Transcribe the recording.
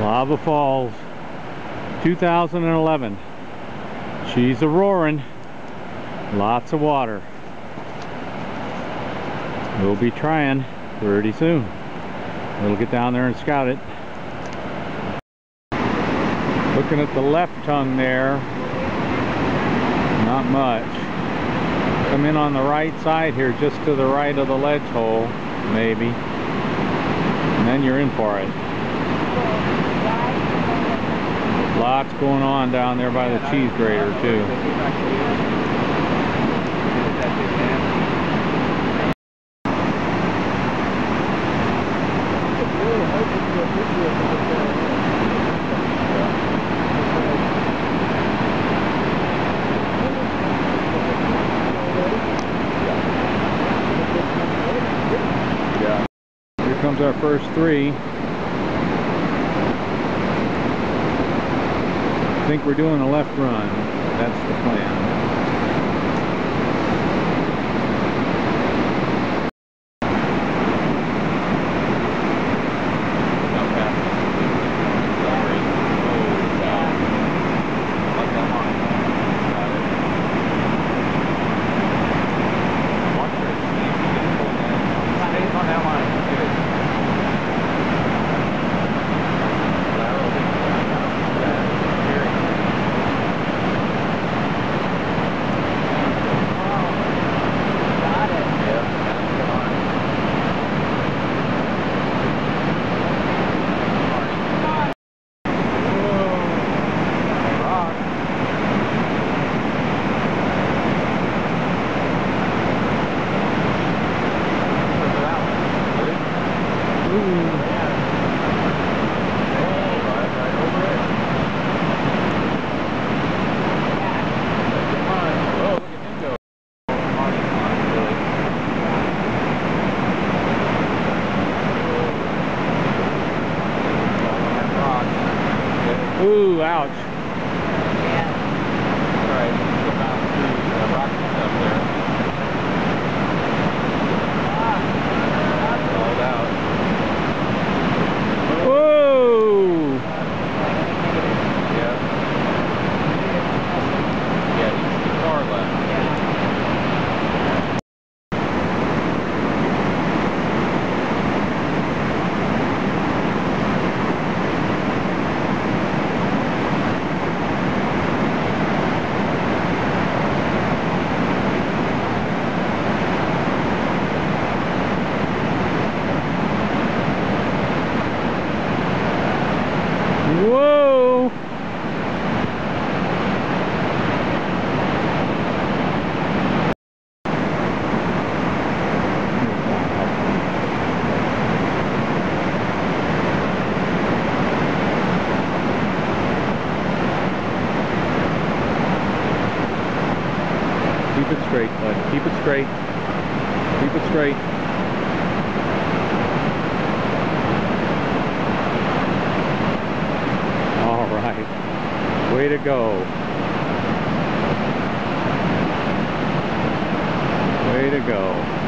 Lava Falls 2011. She's a-roaring. Lots of water. We'll be trying pretty soon. We'll get down there and scout it. Looking at the left tongue there, not much. Come in on the right side here, just to the right of the ledge hole, maybe. And then you're in for it. Lots going on down there by the cheese grater too. Here comes our first three. I think we're doing a left run. That's the plan. Ooh, ouch. Yeah. All right, let's go down to the rocky stuff there. That's all out. Whoa! Yeah. Yeah, just too far left. Whoa! Keep it straight, bud. Keep it straight. Keep it straight. All right. Way to go. Way to go.